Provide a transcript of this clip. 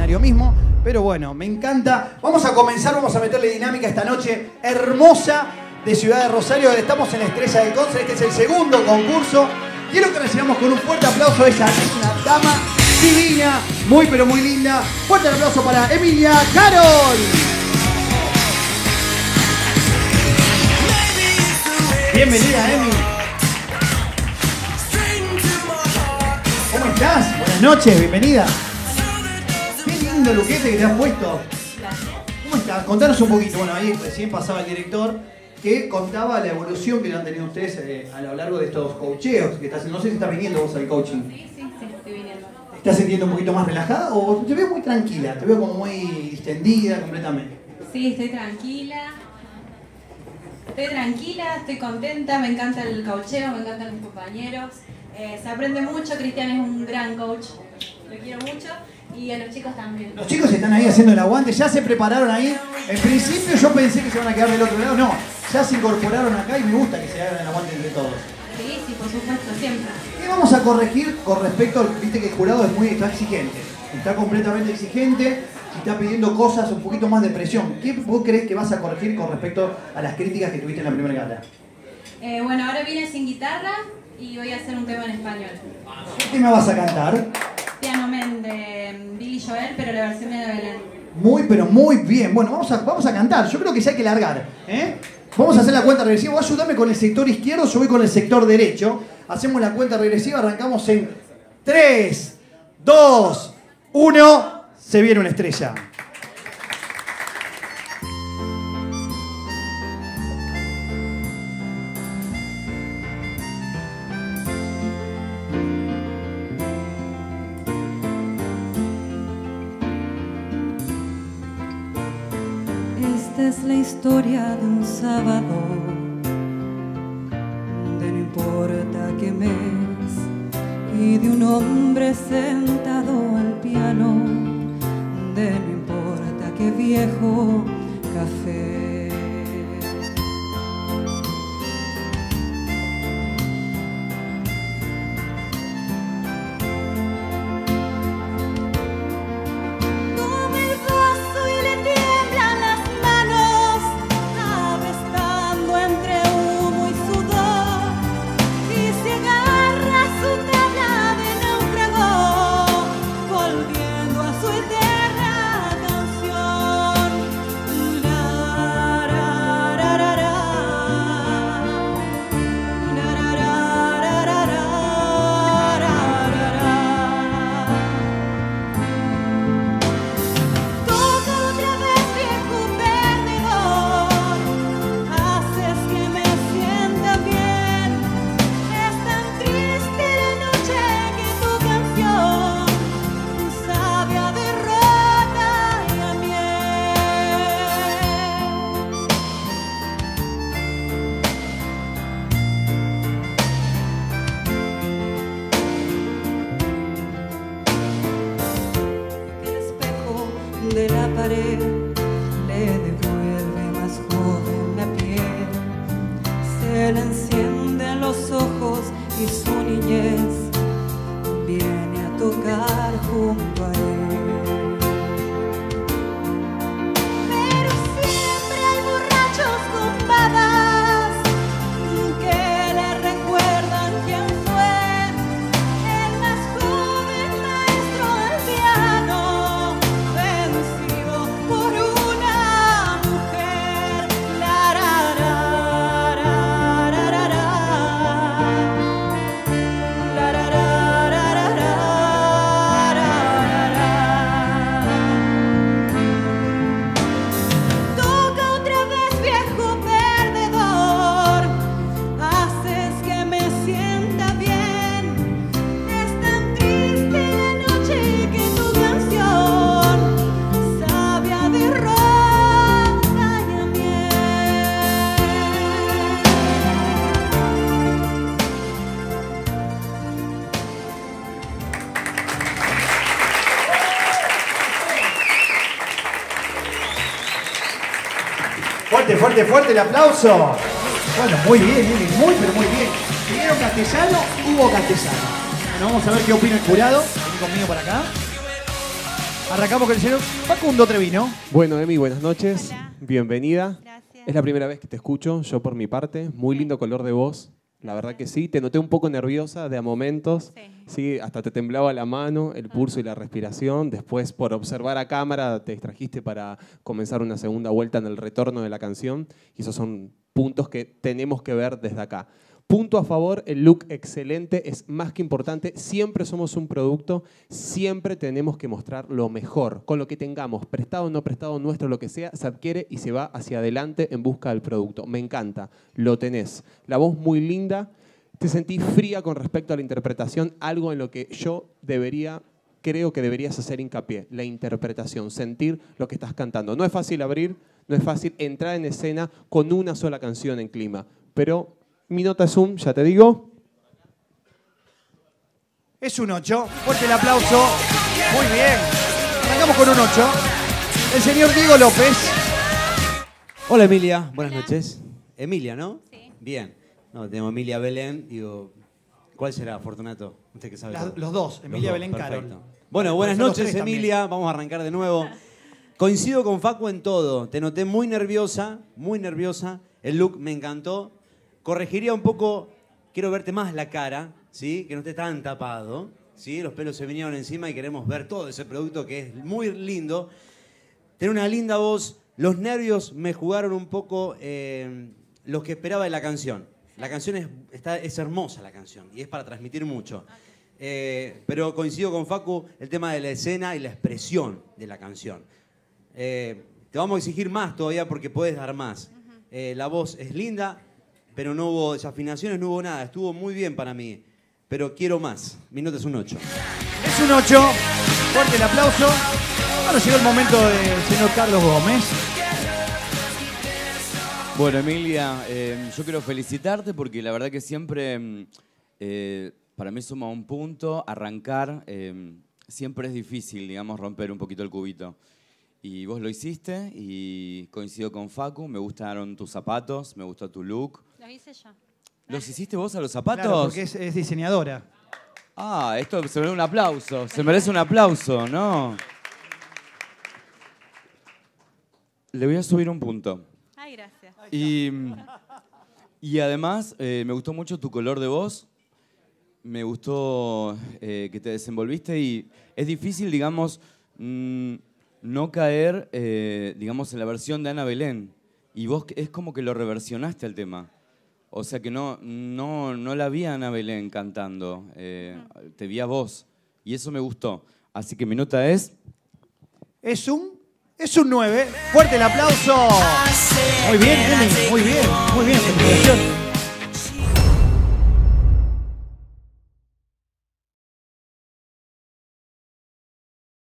escenario mismo. Pero bueno, me encanta. Vamos a comenzar, vamos a meterle dinámica esta noche hermosa de Ciudad de Rosario. Estamos en la Estrella del Concert, este es el segundo concurso. Quiero que recibamos con un fuerte aplauso a ella, es una dama divina, muy pero muy linda. Fuerte aplauso para Emilia Carol. Bienvenida, Emi. ¿Cómo estás? Buenas noches, bienvenida. Qué lindo luquete que te has puesto. ¿Cómo estás? Contanos un poquito. Bueno, ahí recién pasaba el director que contaba la evolución que han tenido ustedes a lo largo de estos coacheos que estás haciendo. No sé si estás viniendo vos al coaching. Sí, estoy viniendo. ¿Te estás sintiendo un poquito más relajada o te veo muy tranquila? Te veo como muy distendida completamente. Sí, estoy tranquila. Estoy contenta, me encanta el coacheo, me encantan mis compañeros. Se aprende mucho, Cristian es un gran coach, lo quiero mucho. Y a los chicos también. Los chicos están ahí haciendo el aguante, ya se prepararon ahí. En principio yo pensé que se van a quedar del otro lado, no. Ya se incorporaron acá y me gusta que se hagan el aguante entre todos. Sí, por supuesto, siempre. ¿Qué vamos a corregir con respecto, viste que el jurado está exigente? Está completamente exigente y está pidiendo cosas un poquito más de presión. ¿Qué vos crees que vas a corregir con respecto a las críticas que tuviste en la primera gala? Bueno, ahora vine sin guitarra y voy a hacer un tema en español. ¿Qué me vas a cantar? Piano Man de Billy Joel, pero la versión de Belén. Muy, pero muy bien. Bueno, vamos a cantar. Yo creo que ya hay que largar. Vamos a hacer la cuenta regresiva. Vos ayudame con el sector izquierdo, yo voy con el sector derecho. Hacemos la cuenta regresiva, arrancamos en 3, 2, 1. Se viene una estrella. Esta es la historia de un sábado, de no importa qué mes, y de un hombre sentado al piano, de no importa qué viejo café. De la pared le devuelve más joven la piel, se le encienden los ojos y su niñez viene a tocar junto a él. Pero siempre hay borrachos con babas que le recuerdan quién fue el más joven maestro del piano, vencido por una mujer. La, ra, ra, ra, ra, ra, ra. La, ra, ra, ra, ra, ra, ra, ra. Toca otra vez, viejo perdedor, haces que me sienta bien. Es tan triste la noche que tu canción sabe a derrota y a miel. Fuerte, fuerte, fuerte el aplauso. Bueno, muy bien, Emi, muy, pero muy bien. ¿Pidieron castellano? Hubo castellano. Bueno, vamos a ver qué opina el jurado. Vení conmigo por acá. Arrancamos con el señor Facundo Trevino. Bueno, Emi, buenas noches. Hola. Bienvenida. Gracias. Es la primera vez que te escucho, yo por mi parte. Muy lindo color de voz. La verdad que sí. Te noté un poco nerviosa de a momentos. Sí, hasta te temblaba la mano, el pulso y la respiración. Después, por observar a cámara, te distrajiste para comenzar una segunda vuelta en el retorno de la canción. Y esos son puntos que tenemos que ver desde acá. Punto a favor, el look excelente, es más que importante. Siempre somos un producto, siempre tenemos que mostrar lo mejor. Con lo que tengamos, prestado o no prestado, nuestro, lo que sea, se adquiere y se va hacia adelante en busca del producto. Me encanta, lo tenés. La voz muy linda, te sentí fría con respecto a la interpretación, algo en lo que yo creo que deberías hacer hincapié, la interpretación, sentir lo que estás cantando. No es fácil abrir, no es fácil entrar en escena con una sola canción en clima, pero mi nota es ya te digo. Es un 8. Fuerte el aplauso. Muy bien. Arrancamos con un 8. El señor Diego López. Hola Emilia, buenas noches. Emilia, ¿no? Sí. Bien. No, tengo Emilia Belén, digo, ¿cuál será, Fortunato? Usted que sabe. todo. Los dos, Emilia Belén, perfecto. Carol. Bueno, buenas Son los noches tres también. Emilia, vamos a arrancar de nuevo. Coincido con Facu en todo, te noté muy nerviosa, el look me encantó. Corregiría un poco, quiero verte más la cara, ¿sí? Que no esté tan tapado, ¿sí? Los pelos se vinieron encima y queremos ver todo ese producto que es muy lindo. Tiene una linda voz, los nervios me jugaron un poco lo que esperaba de la canción. La canción es hermosa, la canción, y es para transmitir mucho. Pero coincido con Facu el tema de la escena y la expresión de la canción. Te vamos a exigir más todavía porque puedes dar más. La voz es linda, pero no hubo desafinaciones, no hubo nada. Estuvo muy bien para mí, pero quiero más. Mi nota es un 8. Es un 8. Fuerte el aplauso. Ahora llegó el momento del señor Carlos Gómez. Bueno, Emilia, yo quiero felicitarte porque la verdad que siempre para mí suma un punto. Arrancar siempre es difícil, digamos, romper un poquito el cubito. Y vos lo hiciste y coincido con Facu, me gustaron tus zapatos, me gustó tu look. Los hice yo. ¿Los hiciste vos a los zapatos? Claro, porque es diseñadora. Ah, esto se merece un aplauso, se merece un aplauso, ¿no? Le voy a subir un punto. Ay, gracias. Y además, me gustó mucho tu color de voz, me gustó que te desenvolviste y es difícil, digamos, no caer, digamos, en la versión de Ana Belén. Y vos es como que lo reversionaste al tema. O sea que no la vi a Ana Belén cantando, te vi a vos. Y eso me gustó. Así que mi nota es... Es un 9. Fuerte el aplauso. Muy bien, Emi. Muy bien. Muy bien. Felicitaciones.